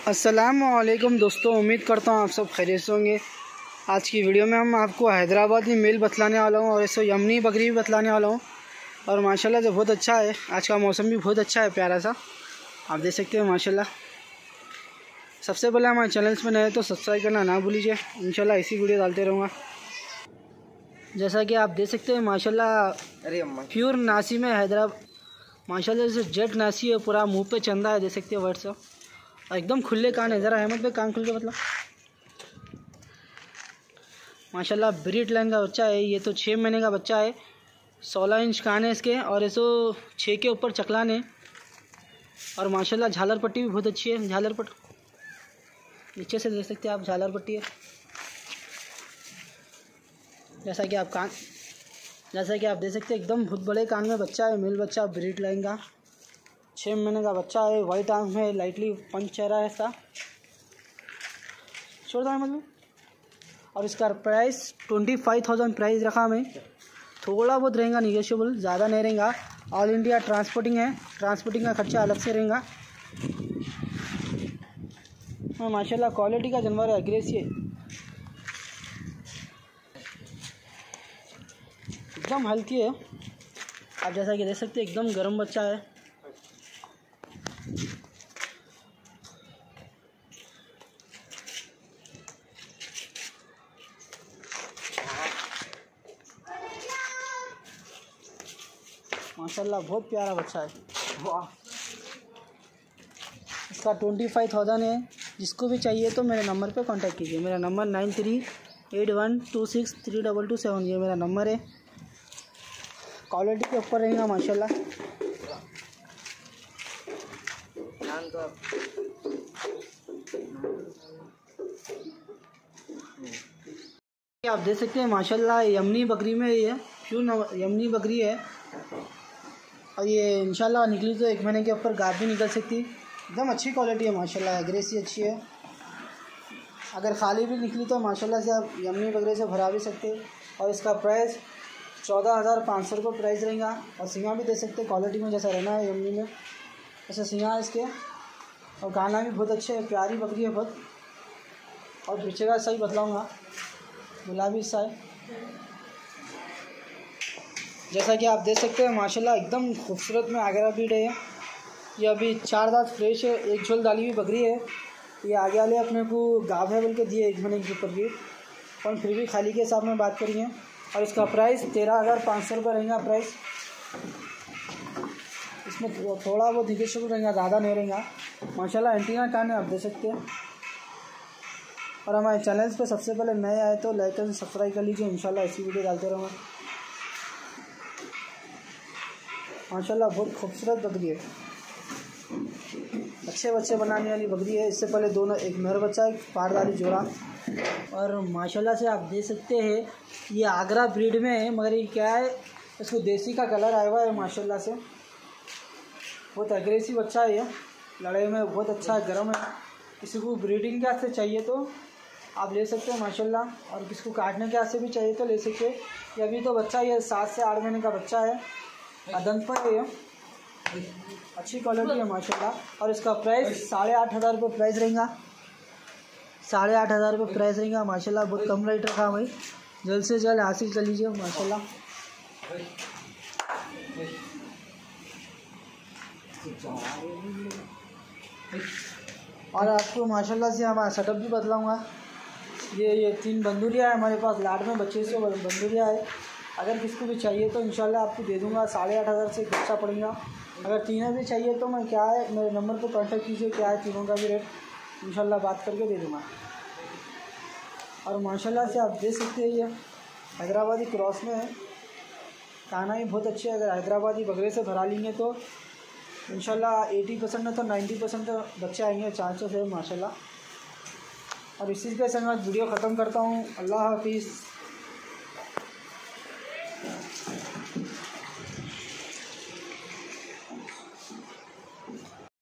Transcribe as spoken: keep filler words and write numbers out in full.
अस्सलामुअलैकुम दोस्तों, उम्मीद करता हूँ आप सब खैरियत से होंगे। आज की वीडियो में हम आपको हैदराबादी मेल बतलाने वाला हूँ और ऐसे यमनी बकरी भी बतलाने वाला हूँ। और माशाल्लाह जो बहुत अच्छा है, आज का मौसम भी बहुत अच्छा है, प्यारा सा आप देख सकते हैं माशाल्लाह। सबसे पहले हमारे चैनल्स में नए तो सब्सक्राइब करना ना भूलिए, इंशाल्लाह ऐसी वीडियो डालते रहूँगा। जैसा कि आप देख सकते हैं माशाल्लाह, अरे प्योर नासी में हैदराबाद माशाल्लाह जैसे जेट नासी है, पूरा मुँह पे चंदा है, देख सकते हैं व्हाट्सअप और एकदम खुले कान है। ज़रा अहमद भाई कान खुल के मतलब माशाल्लाह ब्रीड लाइन का बच्चा है। ये तो छः महीने का बच्चा है, सोलह इंच कान है इसके और ऐसो छः के ऊपर चकलान है। और माशाल्लाह झालर पट्टी भी बहुत अच्छी है। झालर पट्टी नीचे से देख सकते हैं आप, झालर पट्टी है। जैसा कि आप कान जैसा कि आप देख सकते हैं एकदम बहुत बड़े कान में बच्चा है, मेल बच्चा ब्रीड लाइन का, छः महीने का बच्चा है। वाइट आंख में लाइटली पंच चेहरा है इसका, छोड़ दो मतलब। और इसका price twenty five thousand price रखा हमें, थोड़ा बहुत रहेगा निगेशियबल, ज़्यादा नहीं रहेगा। ऑल इंडिया ट्रांसपोर्टिंग है, ट्रांसपोर्टिंग का खर्चा अलग से रहेगा। हाँ माशाल्लाह क्वालिटी का जानवर है, एग्रेसिव है, एकदम हल्की है। आप जैसा कि देख सकते हैं एकदम गर्म बच्चा है। माशाल्लाह बहुत प्यारा बच्चा है। वाह, इसका ट्वेंटी फाइव थाउजेंड है। जिसको भी चाहिए तो मेरे नंबर पे कांटेक्ट कीजिए। मेरा number nine three eight one two six three double two seven, ये मेरा नंबर है। क्वालिटी के ऊपर रहेगा माशाल्लाह। आप देख सकते हैं माशाल्लाह यमनी बकरी में ये प्योर यमनी बकरी है। और ये इंशाल्लाह निकली तो एक महीने के ऊपर गाय भी निकल सकती। एकदम अच्छी क्वालिटी है माशाल्लाह, एग्रेसी अच्छी है। अगर खाली भी निकली तो माशाल्लाह से आप यमनी बकरे से भरा भी सकते। और इसका प्राइस चौदह हज़ार पाँच सौ रुपये प्राइस रहेगा। और सिंगा भी दे सकते क्वालिटी में, जैसा रहना है यमनी में ऐसा सिंगा है इसके। और गाना भी बहुत अच्छे है, प्यारी बकरी है बहुत। और पीछे का सही बतलाऊँगा, गुलाबी सा है। जैसा कि आप देख सकते हैं माशाल्लाह एकदम खूबसूरत में आगरा ब्रीड है। ये अभी चार दांत फ्रेश है, एक झोल डाली हुई बकरी है। ये आगे वाले अपने को गाँव है बोल के दिए एक महीने के ऊपर भी, और फिर भी खाली के हिसाब में बात करेंगे। और इसका प्राइस तेरह हज़ार पाँच सौ रुपये रहेगा प्राइस। इसमें थोड़ा बहुत निगेशियबल रहेगा, ज़्यादा नहीं रहेगा। माशाल्लाह एंटीना कान है, आप देख सकते हैं। और हमारे चैनल्स पे सबसे पहले नए आए तो लाइक एंड सब्सक्राइब कर लीजिए, इंशाल्लाह ऐसी वीडियो डालते रहूँगा। माशाल्लाह बहुत खूबसूरत बकरी है, अच्छे बच्चे बनाने वाली बकरी है। इससे पहले दोनों, एक नर बच्चा एक पारदारी जोड़ा। और माशाल्लाह से आप देख सकते हैं ये आगरा ब्रीड में है, मगर ये क्या है, इसको देसी का कलर आया हुआ है माशाल्लाह से। बहुत एग्रेसिव बच्चा है, ये लड़ाई में बहुत अच्छा है, गर्म है। किसी को ब्रीडिंग के हाथ से चाहिए तो आप ले सकते हैं माशाल्लाह। और किसी को काटने के हाथ से भी चाहिए तो ले सकते हैं। ये अभी तो बच्चा ये सात से आठ महीने का बच्चा है, अदंत पर है, अच्छी क्वालिटी है माशाल्लाह। और इसका प्राइस साढ़े आठ हज़ार रुपये प्राइस रहेगा, साढ़े आठ हज़ार रुपये प्राइस रहेगा माशाल्लाह। बहुत कम रेट रखा भाई, जल्द से जल्द हासिल कर लीजिए माशाल्लाह। और आपको माशाल्लाह से हमारा सेटअप भी बतलाऊँगा। ये ये तीन बंदूरिया है हमारे पास, लाड में बच्चे से बंदूरिया है। अगर किसको भी चाहिए तो इंशाल्लाह आपको दे दूँगा। साढ़े आठ हज़ार से एक बच्चा पड़ेगा। अगर तीनों भी चाहिए तो मैं क्या है, मेरे नंबर पर कांटेक्ट कीजिए, क्या है तीनों का भी रेट इंशाल्लाह बात करके दे दूँगा। और माशाल्लाह से आप देख सकते हैं ये हैदराबादी क्रॉस में है, खाना भी बहुत अच्छे है। अगर हैदराबादी बकरे से भरा लेंगे तो इंशाल्लाह अस्सी परसेंट में तो नब्बे परसेंट बच्चे आएंगे, चांसेस है माशाल्लाह। और इसी के संग वीडियो ख़त्म करता हूँ। अल्लाह हाफिज़।